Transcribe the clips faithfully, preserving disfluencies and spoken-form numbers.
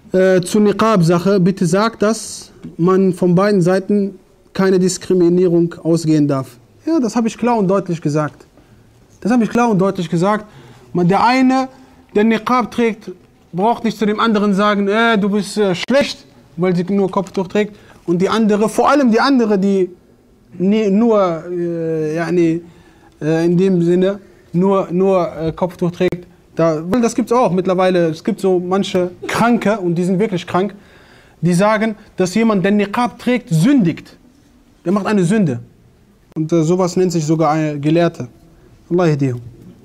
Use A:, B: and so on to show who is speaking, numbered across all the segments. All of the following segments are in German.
A: Äh, zur Niqab-Sache, bitte sagt, dass man von beiden Seiten keine Diskriminierung ausgehen darf. Ja, das habe ich klar und deutlich gesagt. Das habe ich klar und deutlich gesagt. Man, der eine, der Niqab trägt, braucht nicht zu dem anderen sagen, äh, du bist äh, schlecht, weil sie nur Kopftuch trägt. Und die andere, vor allem die andere, die nie, nur, äh, ja, nee, äh, in dem Sinne, nur, nur äh, Kopftuch trägt. Da, weil das gibt es auch mittlerweile. Es gibt so manche Kranke, und die sind wirklich krank, die sagen, dass jemand, der Niqab trägt, sündigt. Der macht eine Sünde. Und äh, sowas nennt sich sogar ein Gelehrter. Allah yahdihum.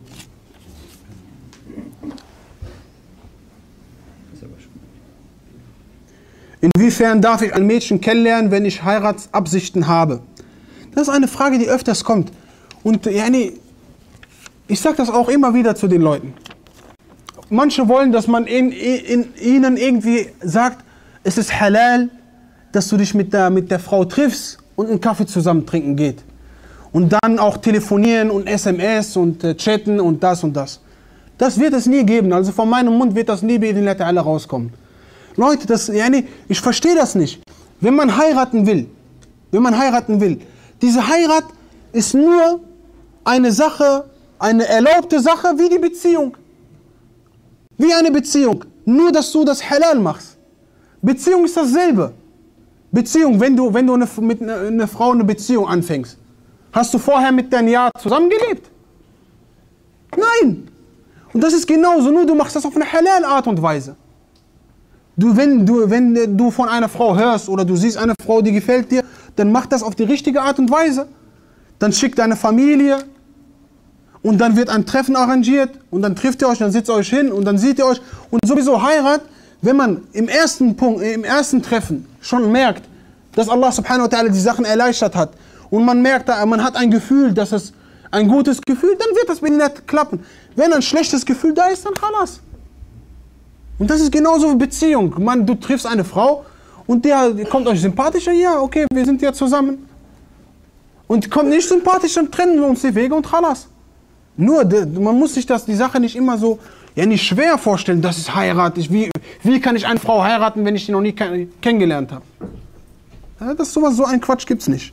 A: Inwiefern darf ich ein Mädchen kennenlernen, wenn ich Heiratsabsichten habe? Das ist eine Frage, die öfters kommt. Und yani, ich sage das auch immer wieder zu den Leuten. Manche wollen, dass man in, in, ihnen irgendwie sagt, es ist halal, dass du dich mit der, mit der Frau triffst und einen Kaffee zusammen trinken geht. Und dann auch telefonieren und S M S und äh, chatten und das und das. Das wird es nie geben. Also von meinem Mund wird das nie bei den Leuten alle rauskommen. Leute, das, yani, ich verstehe das nicht. Wenn man heiraten will, wenn man heiraten will, diese Heirat ist nur eine Sache, eine erlaubte Sache wie die Beziehung. Wie eine Beziehung. Nur, dass du das halal machst. Beziehung ist dasselbe. Beziehung, wenn du, wenn du eine, mit einer eine Frau eine Beziehung anfängst. Hast du vorher mit deinem Jahr zusammengelebt? Nein. Und das ist genauso, nur du machst das auf eine halal Art und Weise. Du, wenn, du, wenn du von einer Frau hörst oder du siehst eine Frau, die gefällt dir, dann mach das auf die richtige Art und Weise. Dann schick deine Familie und dann wird ein Treffen arrangiert und dann trifft ihr euch, dann sitzt ihr euch hin und dann seht ihr euch. Und sowieso Heirat, wenn man im ersten Punkt, im ersten Treffen schon merkt, dass Allah subhanahu wa ta'ala die Sachen erleichtert hat und man merkt, man hat ein Gefühl, dass es ein gutes Gefühl, dann wird das nicht klappen. Wenn ein schlechtes Gefühl da ist, dann khalas. Und das ist genauso wie Beziehung. Man, du triffst eine Frau und der kommt euch sympathischer, ja, okay, wir sind ja zusammen. Und kommt nicht sympathisch, dann trennen wir uns die Wege und khalas. Nur, man muss sich das, die Sache nicht immer so, ja, nicht schwer vorstellen, das ist Heirat. Ich, wie, wie kann ich eine Frau heiraten, wenn ich die noch nie kennengelernt habe? Ja, das ist sowas, so ein Quatsch gibt's nicht.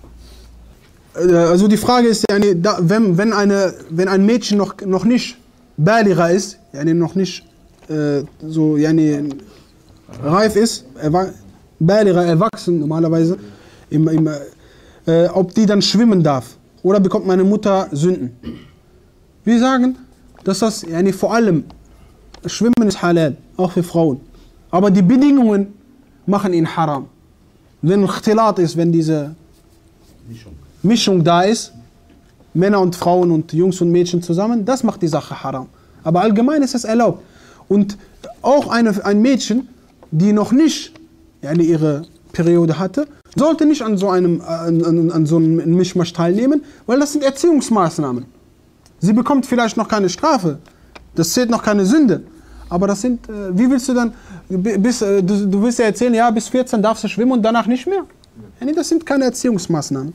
A: Also die Frage ist, ja, wenn, wenn, eine, wenn ein Mädchen noch, noch nicht Baligha ist, ja, noch nicht äh, so ja, reif ist, erwa Baligha, erwachsen normalerweise, im, im, äh, ob die dann schwimmen darf oder bekommt meine Mutter Sünden. Wir sagen, dass das ja, vor allem Schwimmen ist halal, auch für Frauen. Aber die Bedingungen machen ihn haram. Wenn Ikhtilat ist, wenn diese Mischung. Mischung da ist, Männer und Frauen und Jungs und Mädchen zusammen, das macht die Sache haram. Aber allgemein ist es erlaubt. Und auch eine, ein Mädchen, die noch nicht ja, ihre Periode hatte, sollte nicht an so einem, an, an, an so einem Mischmasch teilnehmen, weil das sind Erziehungsmaßnahmen. Sie bekommt vielleicht noch keine Strafe, das zählt noch keine Sünde. Aber das sind, äh, wie willst du dann, bis, äh, du, du willst ja erzählen, ja, bis vierzehn darfst du schwimmen und danach nicht mehr. Ja, das sind keine Erziehungsmaßnahmen.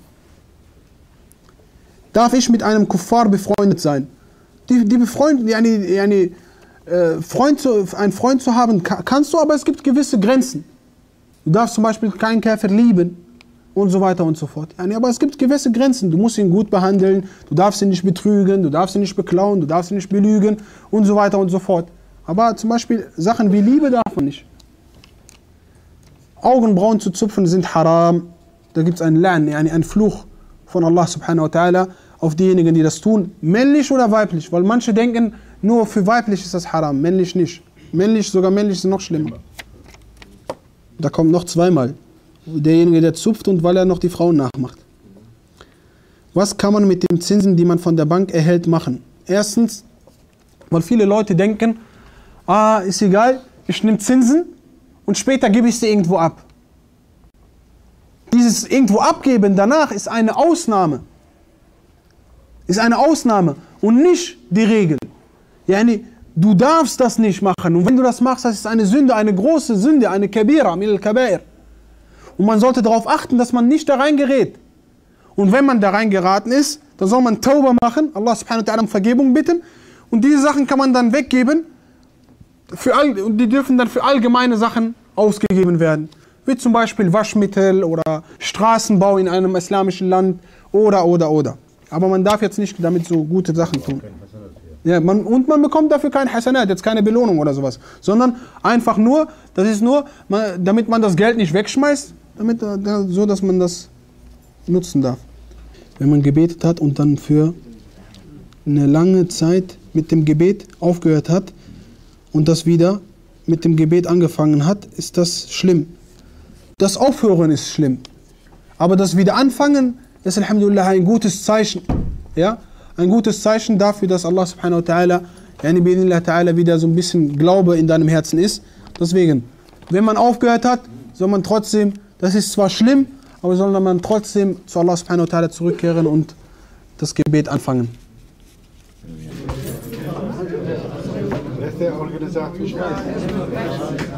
A: Darf ich mit einem Kuffar befreundet sein? Die, die befreundet, ja, ja, äh, Freund zu, einen Freund zu haben, kannst du, aber es gibt gewisse Grenzen. Du darfst zum Beispiel keinen Käfer lieben und so weiter und so fort. Ja, aber es gibt gewisse Grenzen. Du musst ihn gut behandeln, du darfst ihn nicht betrügen, du darfst ihn nicht beklauen, du darfst ihn nicht belügen und so weiter und so fort. Aber zum Beispiel Sachen wie Liebe darf man nicht. Augenbrauen zu zupfen sind haram. Da gibt es einen Lern, einen Fluch von Allah subhanahu wa ta'ala auf diejenigen, die das tun, männlich oder weiblich. Weil manche denken, nur für weiblich ist das haram, männlich nicht. Männlich, sogar männlich ist noch schlimmer. Da kommt noch zweimal. Derjenige, der zupft und weil er noch die Frauen nachmacht. Was kann man mit den Zinsen, die man von der Bank erhält, machen? Erstens, weil viele Leute denken, ah, ist egal, ich nehme Zinsen und später gebe ich sie irgendwo ab. Dieses irgendwo abgeben danach ist eine Ausnahme. Ist eine Ausnahme und nicht die Regel. Yani, du darfst das nicht machen. Und wenn du das machst, das ist eine Sünde, eine große Sünde, eine Kabira, min al-Kabair. Und man sollte darauf achten, dass man nicht da reingerät. Und wenn man da reingeraten ist, dann soll man Tauba machen, Allah subhanahu wa ta'ala um Vergebung bitten. Und diese Sachen kann man dann weggeben für all, die dürfen dann für allgemeine Sachen ausgegeben werden. Wie zum Beispiel Waschmittel oder Straßenbau in einem islamischen Land oder, oder, oder. Aber man darf jetzt nicht damit so gute Sachen tun. Ja, man, und man bekommt dafür kein Hasanat, jetzt keine Belohnung oder sowas. Sondern einfach nur, das ist nur, man, damit man das Geld nicht wegschmeißt, damit, so dass man das nutzen darf. Wenn man gebetet hat und dann für eine lange Zeit mit dem Gebet aufgehört hat und das wieder mit dem Gebet angefangen hat, ist das schlimm. Das Aufhören ist schlimm. Aber das Wiederanfangen ist Alhamdulillah ein gutes Zeichen. Ja? Ein gutes Zeichen dafür, dass Allah subhanahu wa ta'ala, yani bi'idhnillah ta'ala, wieder so ein bisschen Glaube in deinem Herzen ist. Deswegen, wenn man aufgehört hat, soll man trotzdem, das ist zwar schlimm, aber soll man trotzdem zu Allah subhanahu wa ta'ala zurückkehren und das Gebet anfangen.
B: Wer ist der Organisator?